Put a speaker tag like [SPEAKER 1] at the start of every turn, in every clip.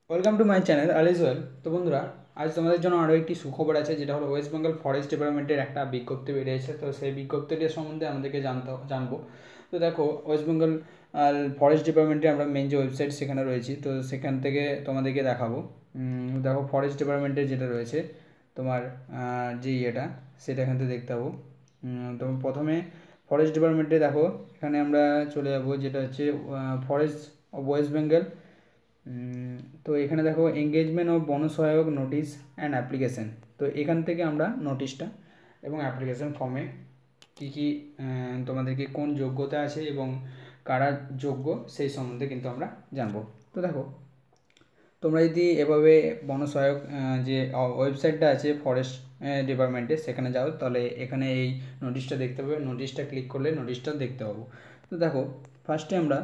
[SPEAKER 1] Welcome to my channel all is well. তো বন্ধুরা, আজ তোমাদের জন্য আরও একটি সুখবর আছে, যেটা হলো ওয়েস্ট বেঙ্গল ফরেস্ট ডিপার্টমেন্টের একটা বিজ্ঞপ্তি বেরিয়েছে। তো সেই বিজ্ঞপ্তিটির সম্বন্ধে আমাদেরকে জানবো। তো দেখো, ওয়েস্ট বেঙ্গল ফরেস্ট ডিপার্টমেন্টে আমরা মেন যে ওয়েবসাইট সেখানে রয়েছি, তো সেখান থেকে তোমাদেরকে দেখাবো। দেখো, ফরেস্ট ডিপার্টমেন্টের যেটা রয়েছে তোমার যে সেটা এখান থেকে দেখতে পাবো। তো প্রথমে ফরেস্ট ডিপার্টমেন্টে দেখো, এখানে আমরা চলে যাবো, যেটা হচ্ছে ফরেস্ট অফ ওয়েস্ট বেঙ্গল। তো এখানে দেখো এঙ্গেজমেন্ট অফ বনসহায়ক নোটিশ অ্যান্ড অ্যাপ্লিকেশান। তো এখান থেকে আমরা নোটিশটা এবং অ্যাপ্লিকেশান ফর্মে কী কী তোমাদেরকে কোন যোগ্যতা আছে এবং কারা যোগ্য সেই সম্বন্ধে কিন্তু আমরা জানবো। তো দেখো, তোমরা যদি এভাবে বনসহায়ক যে ওয়েবসাইটটা আছে ফরেস্ট ডিপার্টমেন্টে সেখানে যাও, তাহলে এখানে এই নোটিশটা দেখতে পাবে। নোটিশটা ক্লিক করলে নোটিশটা দেখতে পাবো। তো দেখো, ফার্স্টে আমরা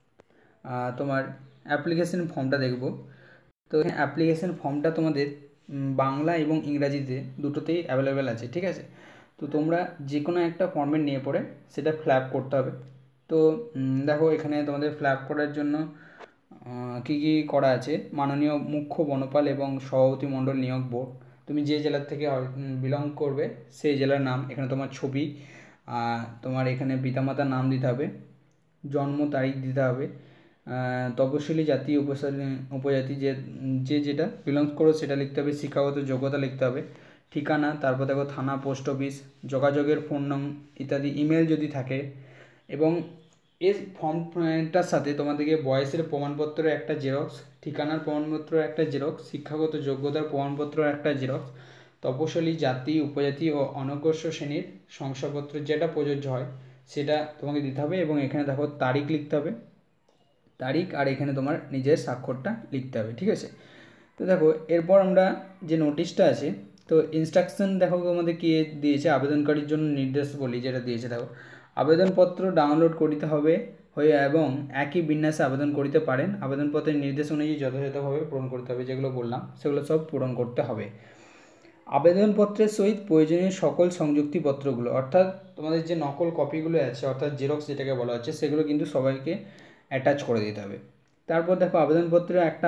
[SPEAKER 1] তোমার অ্যাপ্লিকেশন ফর্মটা দেখব। তো এখানে অ্যাপ্লিকেশন ফর্মটা তোমাদের বাংলা এবং ইংরাজিতে দুটোতেই অ্যাভেলেবেল আছে, ঠিক আছে। তো তোমরা যে কোনো একটা ফর্মেট নিয়ে পড়ে সেটা ফিল আপ করতে হবে। তো দেখো, এখানে তোমাদের ফিল আপ করার জন্য কী কী করা আছে: মাননীয় মুখ্য বনপাল এবং সভাপতি মণ্ডল নিয়োগ বোর্ড, তুমি যে জেলার থেকে বিলং করবে সেই জেলার নাম, এখানে তোমার ছবি, তোমার এখানে পিতামাতার নাম দিতে হবে, জন্ম তারিখ দিতে হবে, তপশিলি জাতি উপজাতি যেটা বিলংস করো সেটা লিখতে হবে, শিক্ষাগত যোগ্যতা লিখতে হবে, ঠিকানা, তারপর দেখো থানা, পোস্ট অফিস, যোগাযোগের ফোন নম্বর ইত্যাদি, ইমেল যদি থাকে। এবং এই ফর্মটার সাথে তোমাদেরকে বয়সের প্রমাণপত্র একটা জেরক্স, ঠিকানার প্রমাণপত্র একটা জেরক্স, শিক্ষাগত যোগ্যতার প্রমাণপত্র একটা জেরক্স, তপশিলি জাতি উপজাতি ও অনগ্রসর শ্রেণীর শংসাপত্র যেটা প্রযোজ্য হয় সেটা তোমাকে দিতে হবে। এবং এখানে দেখো তারিখ লিখতে হবে, তারিখ, আর এখানে তোমার নিজের স্বাক্ষরটা লিখতে হবে, ঠিক আছে। তো দেখো, এরপর আমরা যে নোটিশটা আছে, তো ইনস্ট্রাকশন দেখো তোমাদের কী দিয়েছে, আবেদনকারীর জন্য নির্দেশ বলি যেটা দিয়েছে। দেখো, আবেদনপত্র ডাউনলোড করিতে হবে এবং একই বিন্যাসে আবেদন করিতে পারেন। আবেদনপত্রের নির্দেশ অনুযায়ী যথাযথভাবে পূরণ করতে হবে, যেগুলো বললাম সেগুলো সব পূরণ করতে হবে। আবেদনপত্রের সহিত প্রয়োজনীয় সকল সংযুক্তিপত্রগুলো, অর্থাৎ তোমাদের যে নকল কপিগুলো আছে, অর্থাৎ জেরক্স যেটাকে বলা হচ্ছে, সেগুলো কিন্তু সবাইকে অ্যাটাচ করে দিতে হবে। তারপর দেখো, আবেদনপত্র একটা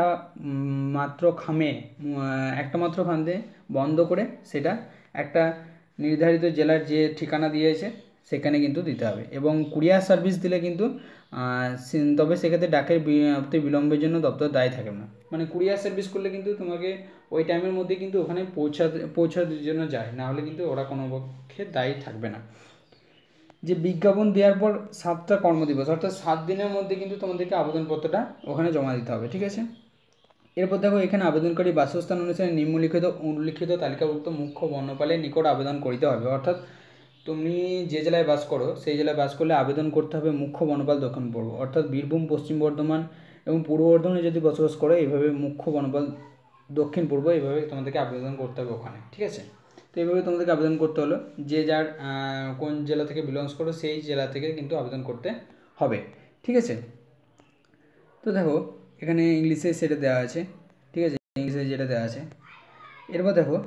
[SPEAKER 1] মাত্র খামে বন্ধ করে সেটা একটা নির্ধারিত জেলার যে ঠিকানা দিয়েছে সেখানে কিন্তু দিতে হবে। এবং কুরিয়ার সার্ভিস দিলে কিন্তু তবে সেক্ষেত্রে ডাকের বিলম্বের জন্য দপ্তর দায়ী থাকে না। মানে কুরিয়ার সার্ভিস করলে কিন্তু তোমাকে ওই টাইমের মধ্যে কিন্তু ওখানে পৌঁছানোর জন্য যায়, না হলে কিন্তু ওরা কোনো পক্ষে দায়ী থাকবে না। যে বিজ্ঞাপন দেওয়ার পর 7টা কর্মদিবস, অর্থাৎ 7 দিনের মধ্যে কিন্তু তোমাদেরকে আবেদনপত্রটা ওখানে জমা দিতে হবে, ঠিক আছে। এরপর দেখো, এখানে আবেদনকারী বাসস্থান অনুসারে উল্লিখিত তালিকাভুক্ত মুখ্য বন্যপালের নিকট আবেদন করিতে হবে। অর্থাৎ তুমি যে জেলায় বাস করো সেই জেলায় বাস করলে আবেদন করতে হবে মুখ্য বনপাল দক্ষিণ পূর্ব, অর্থাৎ বীরভূম, পশ্চিম বর্ধমান এবং পূর্ব বর্ধমানে যদি বসবাস করো, এইভাবে মুখ্য বনপাল দক্ষিণ পূর্ব, এইভাবে তোমাদেরকে আবেদন করতে হবে ওখানে, ঠিক আছে। তো এইভাবে তোমাদেরকে আবেদন করতে হলো, যে যার কোন জেলা থেকে বিলংস করো সেই জেলা থেকে কিন্তু আবেদন করতে হবে, ঠিক আছে। তো দেখো, এখানে ইংলিশে সেটা দেওয়া আছে, ঠিক আছে, ইংলিশে যেটা দেওয়া আছে। এরপর দেখো,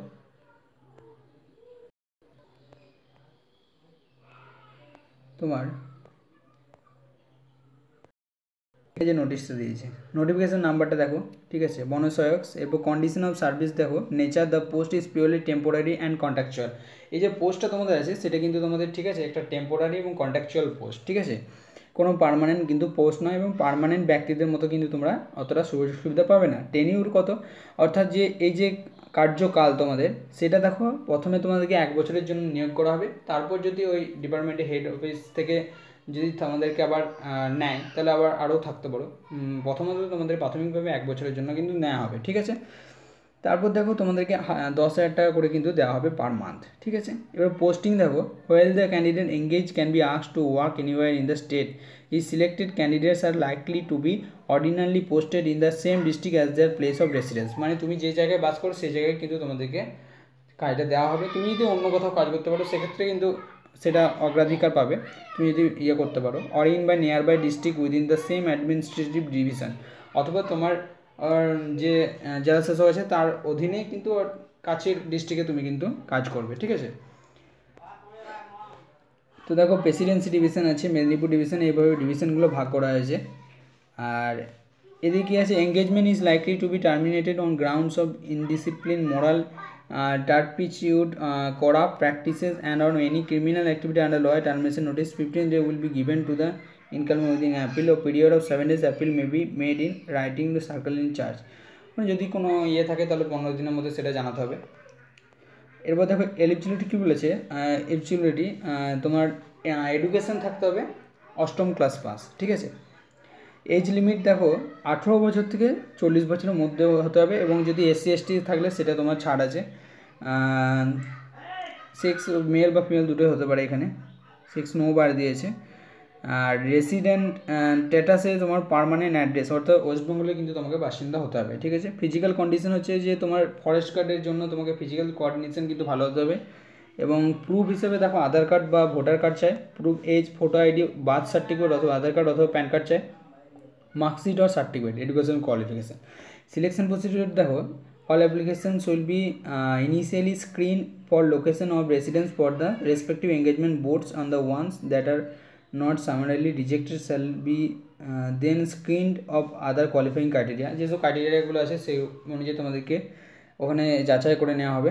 [SPEAKER 1] তোমার এই যে নোটিশটা দিয়েছে, নোটিফিকেশন নাম্বারটা দেখো, ঠিক আছে, বনসহায়ক। এরপর কন্ডিশন অফ সার্ভিস দেখো, nature the post is purely temporary and contractual. এই যে পোস্টটা তোমাদের আছে সেটা কিন্তু তোমাদের, ঠিক আছে, একটা টেম্পোরারি এবং কন্ট্রাকচুয়াল পোস্ট, ঠিক আছে, কোনো পার্মানেন্ট কিন্তু পোস্ট নয়। এবং পার্মানেন্ট ব্যক্তিদের মতো কিন্তু তোমরা অতটা সুযোগ সুবিধা পাবে না। টেনিউর কত, অর্থাৎ যে এই যে কার্যকাল তোমাদের, সেটা দেখো, প্রথমে তোমাদেরকে 1 বছরের জন্য নিয়োগ করা হবে। তারপর যদি ওই ডিপার্টমেন্টের হেড অফিস থেকে যদি তোমাদেরকে আবার নেয়, তাহলে আবার আরও থাকতে পারো। প্রথমত তোমাদের প্রাথমিকভাবে 1 বছরের জন্য কিন্তু নেওয়া হবে, ঠিক আছে। তারপর দেখো, তোমাদেরকে 10,000 টাকা করে কিন্তু দেওয়া হবে পার মান্থ, ঠিক আছে। এবার পোস্টিং দেখো, while the candidate engage can be asked to work anywhere in the state, এই selected candidates are likely to be ordinarily posted in the same district as their place of residence. মানে তুমি যে জায়গায় বাস করো সেই জায়গায় কিন্তু তোমাদেরকে কাজটা দেওয়া হবে। তুমি যদি অন্য কোথাও কাজ করতে পারো সেক্ষেত্রে কিন্তু সেটা অগ্রাধিকার পাবে, তুমি যদি করতে পারো। Or in by near by district within the same administrative division, অথবা তোমার যে জেলা শাসক আছে তার অধীনে কিন্তু কাছের ডিস্ট্রিক্টে তুমি কিন্তু কাজ করবে, ঠিক আছে। তো দেখো, প্রেসিডেন্সি ডিভিশন আছে, মেদিনীপুর ডিভিশন, এইভাবে ডিভিশনগুলো ভাগ করা হয়েছে। আর এদিকে কি আছে, engagement is likely to be terminated on grounds of indiscipline, moral turpitude, corrupt practices and on any criminal activity under law. Termination notice 15 days will be given to the incoming within appeal. A period of 7 days appeal may be made in writing to circle in charge. মানে যদি কোনো ইয়ে থাকে তাহলে 15 দিনের মধ্যে সেটা জানাতে হবে। এরপর দেখো এলিজিবিলিটি কী বলেছে, এলিজিবিলিটি তোমার এডুকেশন থাকতে হবে 8ম ক্লাস পাস, ঠিক আছে। এজ লিমিট দেখো 18 বছর থেকে 40 বছরের মধ্যে হতে হবে, এবং যদি SC ST থাকলে সেটা তোমার ছাড় আছে, সেক্স মেল বা ফিমেল দুটোই হতে পারে, এখানে সেক্স নো বার দিয়েছে। আর রেসিডেন্ট স্ট্যাটাসে তোমার পার্মানেন্ট অ্যাড্রেস, অর্থাৎ ওয়েস্ট বেঙ্গলে কিন্তু তোমাকে বাসিন্দা হতে হবে, ঠিক আছে। ফিজিক্যাল কন্ডিশন হচ্ছে যে তোমার ফরেস্ট গার্ডের জন্য তোমাকে ফিজিক্যাল কোঅর্ডিনেশন কিন্তু ভালো হতে হবে, এবং প্রুফ হিসেবে দেখো আধার কার্ড বা ভোটার কার্ড চাই, proof age, photo ID, birth certificate অথবা আধার কার্ড অথবা প্যান কার্ড চাই, marksheet or certificate, education qualification. Selection procedure দেখো, all applications will be initially screened for location of residence for the respective engagement boards, on the ones that are not summarily rejected shall be then screened of other qualifying criteria. যেসব ক্রাইটেরিয়াগুলো আছে সেই অনুযায়ী তোমাদেরকে ওখানে যাচাই করে নেওয়া হবে,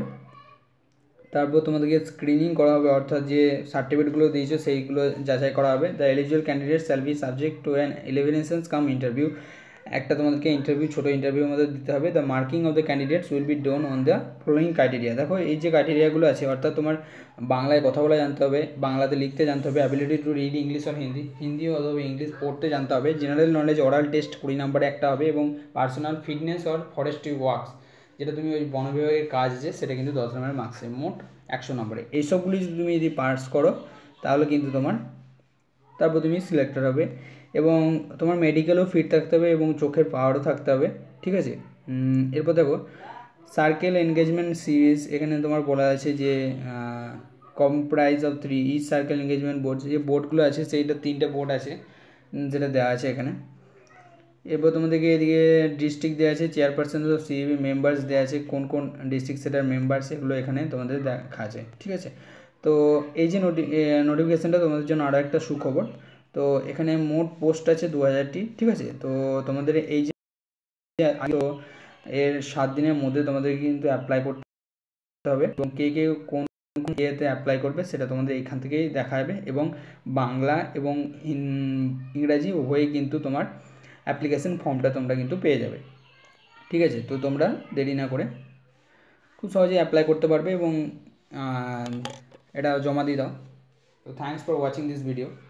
[SPEAKER 1] তারপর তোমাদেরকে স্ক্রিনিং করা হবে, অর্থাৎ যে সার্টিফিকেটগুলো দিয়েছো সেইগুলো যাচাই করা হবে। The eligible candidate shall be subject to an elimination cum interview, একটা তোমাদেরকে ইন্টারভিউ, ছোটো ইন্টারভিউর মধ্যে দিতে হবে। The marking of the candidates will be done on the following criteria. দেখো এই যে ক্রাইটেরিয়াগুলো আছে, অর্থাৎ তোমার বাংলায় কথা বলা জানতে হবে, বাংলাতে লিখতে জানতে হবে, অ্যাবিলিটি টু রিড ইংলিশ আর হিন্দি অথবা ইংলিশ পড়তে জানতে হবে, জেনারেল নলেজ ওরাল টেস্ট 20 নম্বরে একটা হবে, এবং personal fitness or forestry works, যেটা তুমি ওই বন বিভাগের কাজ আছে সেটা কিন্তু 10 নম্বরের মার্কসে, মোট 100 নম্বরে। এইসবগুলি যদি তুমি পাস করো তাহলে কিন্তু তোমার তারপর তুমি সিলেক্টেড হবে, এবং তোমার মেডিকেলও ফিট থাকতে হবে এবং চোখের পাওয়ারও থাকতে হবে, ঠিক আছে। এরপর দেখো সার্কেল এনগেজমেন্ট সিরিজ, এখানে তোমার বলা আছে যে comprise of 3 each circle engagement board, যে বোর্ডগুলো আছে সেইটা 3টে বোর্ড আছে যেটা দেওয়া আছে এখানে। এরপর তোমাদেরকে এদিকে ডিস্ট্রিক্ট দেওয়া আছে, চেয়ারপারসন অফ CAB মেম্বার্স দেওয়া আছে, কোন কোন ডিস্ট্রিক্ট সেটার মেম্বার্স, এগুলো এখানে তোমাদের দেখা আছে, ঠিক আছে। তো এই যে নোটিফিকেশানটা তোমাদের জন্য আরও একটা সুখবর, তো এখানে মোট পোস্ট আছে 2000টি, ঠিক আছে। তো তোমাদের এই যে তো এর 7 দিনের মধ্যে তোমাদেরকে কিন্তু অ্যাপ্লাই করতে হবে, এবং কে কে কোন কোন ইয়েতে অ্যাপ্লাই করবে সেটা তোমাদের এইখান থেকেই দেখা যাবে, এবং বাংলা এবং ইংরাজি উভয়ই কিন্তু তোমার অ্যাপ্লিকেশন ফর্মটা তোমরা কিন্তু পেয়ে যাবে, ঠিক আছে। তো তোমরা দেরি না করে খুব সহজেই অ্যাপ্লাই করতে পারবে এবং এটা জমা দিয়ে দাও। তো thanks for watching this video.